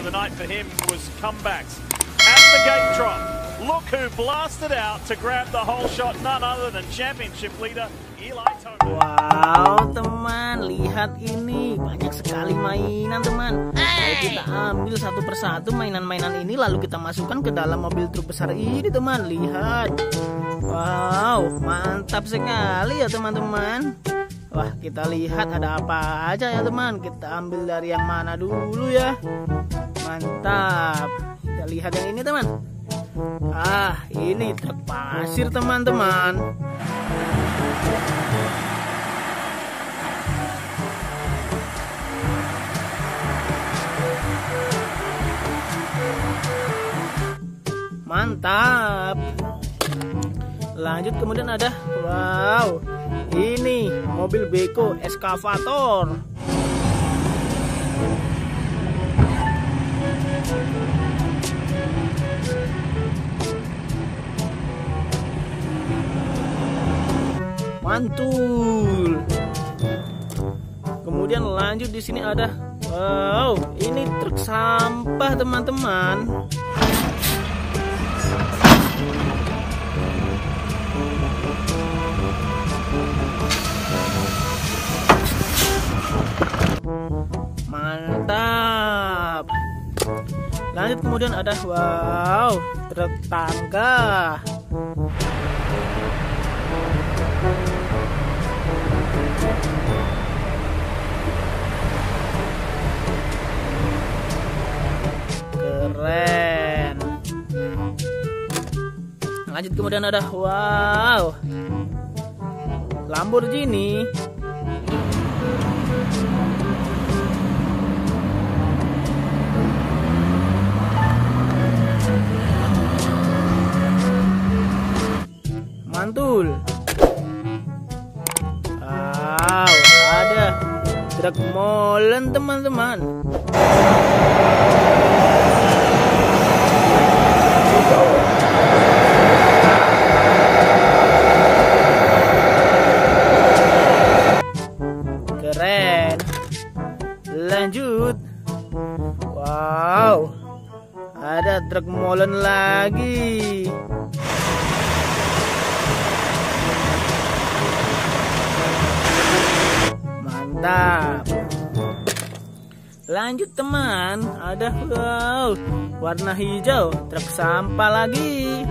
of the night for him was comebacks. At the gate drop, look who blasted out to grab the whole shot, none other than championship leader Eli Tomac. Wow teman, lihat ini banyak sekali mainan teman. Ayo kita ambil satu persatu mainan-mainan ini lalu kita masukkan ke dalam mobil truk besar ini teman. Lihat, wow mantap sekali ya teman-teman. Wah, kita lihat ada apa aja ya teman. Kita ambil dari yang mana dulu ya. Mantap. Kita lihat yang ini teman. Ah, ini truk pasir teman-teman. Mantap. Lanjut kemudian ada, wow, ini mobil beko eskavator. Mantul. Kemudian lanjut di sini ada, wow, ini truk sampah teman-teman. Mantap. Lanjut kemudian ada, wow, truk tangga. Keren. Lanjut kemudian ada, wow, Lamborghini. Mantul. Wow, ada truk molen teman-teman. Keren. Lanjut. Wow, ada truk molen lagi. Mantap. Lanjut teman, ada, wow, warna hijau, truk sampah lagi.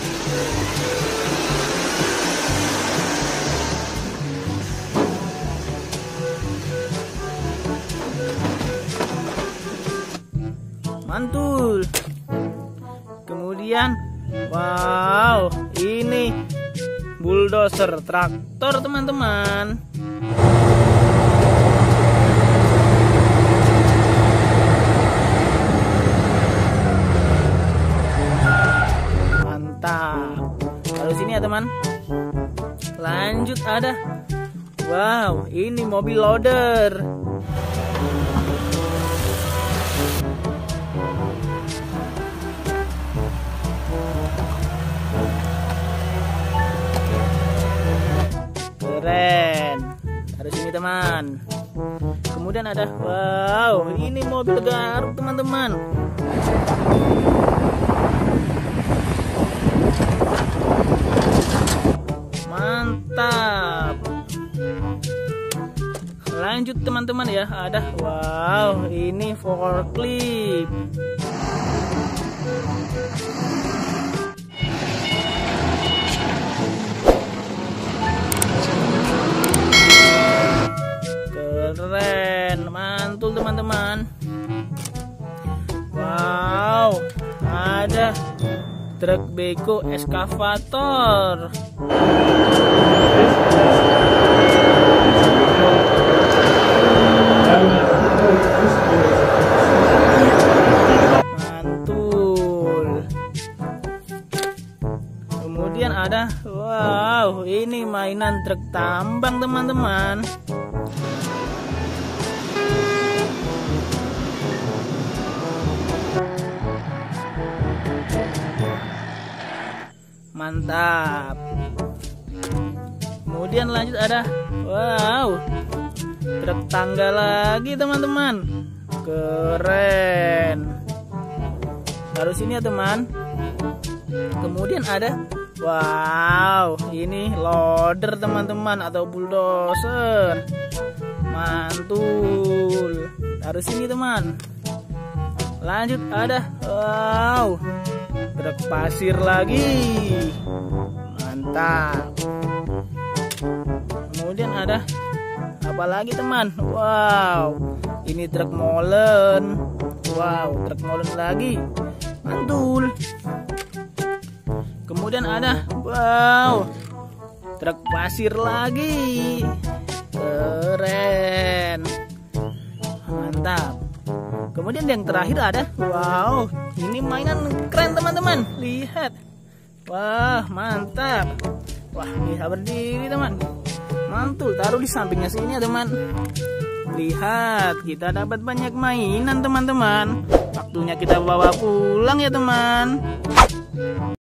Mantul. Kemudian, wow, ini bulldozer traktor teman-teman. Lalu sini ya teman. Lanjut ada, wow, ini mobil loader. Keren. Harus ini teman. Kemudian ada, wow, ini mobil garuk teman-teman. Mantap. Lanjut teman-teman ya, ada, wow, ini forklift. Keren, mantul teman-teman. Wow, ada truk beko eskavator. Mantul. Kemudian ada, wow, ini mainan truk tambang teman-teman. Mantap. Kemudian lanjut ada, wow, truk tangga lagi teman-teman. Keren. taruh sini ya teman. Kemudian ada, wow, ini loader teman-teman atau bulldozer. Mantul, taruh sini teman. Lanjut ada, wow, truk pasir lagi. Mantap. Kemudian ada apa lagi teman? Wow, ini truk molen. Wow, truk molen lagi. Mantul. Kemudian ada, wow, truk pasir lagi. Keren. Mantap. Kemudian yang terakhir ada, wow, ini mainan keren teman-teman. Lihat. Wah, mantap. Wah, bisa berdiri teman. Mantul, taruh di sampingnya sini ya teman. Lihat, kita dapat banyak mainan teman-teman. Waktunya kita bawa pulang ya teman.